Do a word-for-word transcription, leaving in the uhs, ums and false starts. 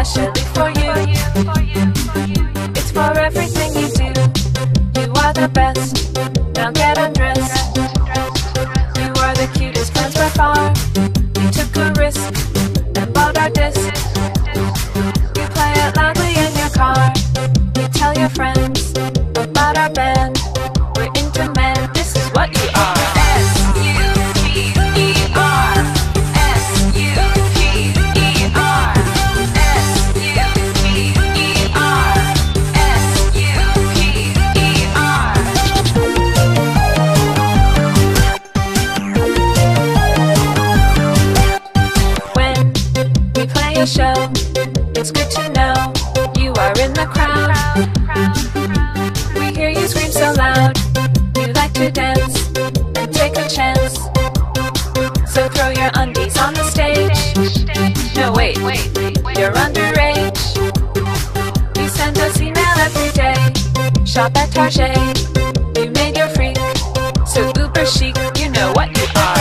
especially for you. It's for everything you do. You are the best. Now get undressed. You are the cutest friends by far. You took a risk and bought our disc. You play it loudly in your car. You tell your friends about our band. We're in demand. This is what you are. S U P E R. S U P E R. S U P E R. S U P E R. When we play a show, it's good to know you are in the crowd. We hear you scream so loud. You like to dance and take a chance. So throw your undies on the stage. No, wait, wait, you're underage. You send us email every day. Shop at Target. You made your freak so uber chic. You know what you are.